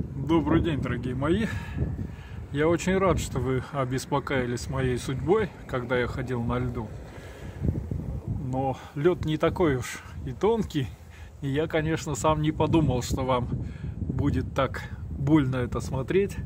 Добрый день, дорогие мои. Я очень рад, что вы обеспокоились моей судьбой, когда я ходил на льду. Но лед не такой уж и тонкий. И я, конечно, сам не подумал, что вам будет так больно это смотреть.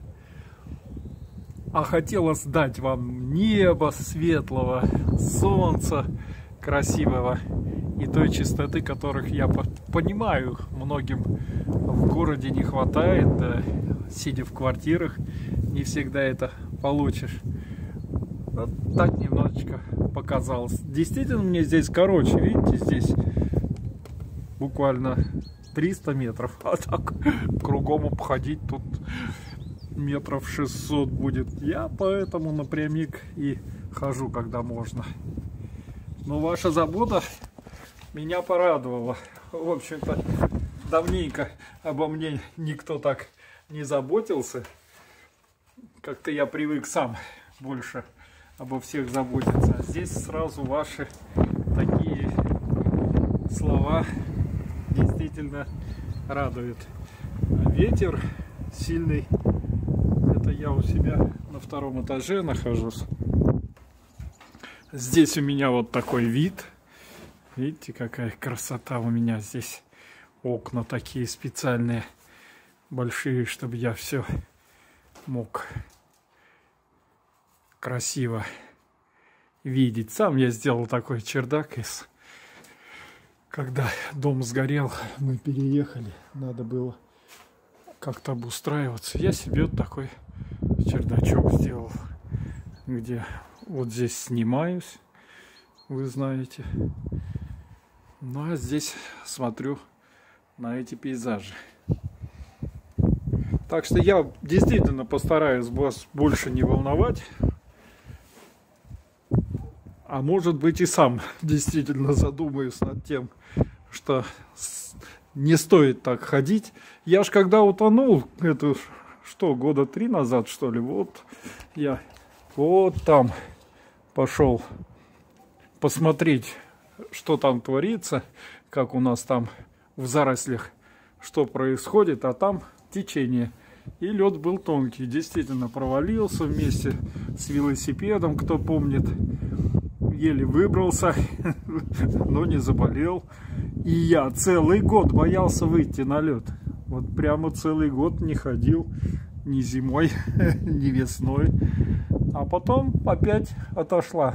А хотелось дать вам неба светлого, солнца красивого и той чистоты, которых, я понимаю, многим в городе не хватает, да, сидя в квартирах, не всегда это получишь. Вот так немножечко показалось. Действительно, мне здесь короче, видите, здесь буквально 300 метров, а так кругом обходить тут метров 600 будет. Я поэтому напрямик и хожу, когда можно. Но ваша забота меня порадовала. В общем-то, давненько обо мне никто так не заботился. Как-то я привык сам больше обо всех заботиться. А здесь сразу ваши такие слова действительно радуют. Ветер сильный. Это я у себя на втором этаже нахожусь. Здесь у меня вот такой вид. Видите, какая красота у меня здесь. Окна такие специальные, большие, чтобы я все мог красиво видеть. Сам я сделал такой чердак когда дом сгорел, мы переехали, надо было как-то обустраиваться. Я себе вот такой чердачок сделал, где вот здесь снимаюсь, вы знаете. Ну а здесь смотрю на эти пейзажи. Так что я действительно постараюсь вас больше не волновать. А может быть и сам действительно задумаюсь над тем, что не стоит так ходить. Я ж когда утонул, это что, года 3 назад, что ли, вот я вот там пошел посмотреть, что там творится, как у нас там в зарослях, что происходит, а там течение. И лед был тонкий, действительно провалился вместе с велосипедом, кто помнит. Еле выбрался, но не заболел. И я целый год боялся выйти на лед. Вот прямо целый год не ходил ни зимой, ни весной. А потом опять отошла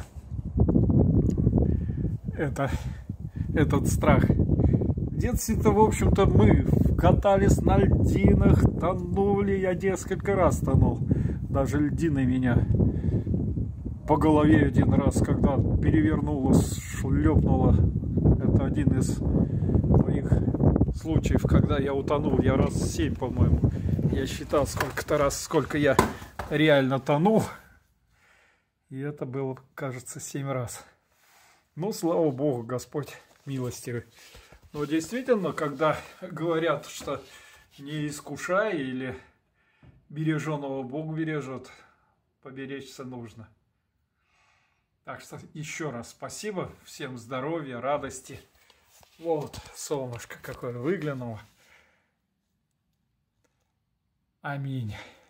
этот страх. В детстве-то, в общем-то, мы катались на льдинах, тонули. Я несколько раз тонул. Даже льдины меня по голове один раз, когда перевернулась, шлепнула. Это один из моих случаев, когда я утонул. Я раз 7, по-моему. Я считал сколько-то раз, сколько я реально тонул. И это было, кажется, 7 раз. Ну, слава Богу, Господь милостивый. Но действительно, когда говорят, что не искушай или береженого Бог бережет, поберечься нужно. Так что еще раз спасибо, всем здоровья, радости. Вот солнышко какое выглянуло. Аминь.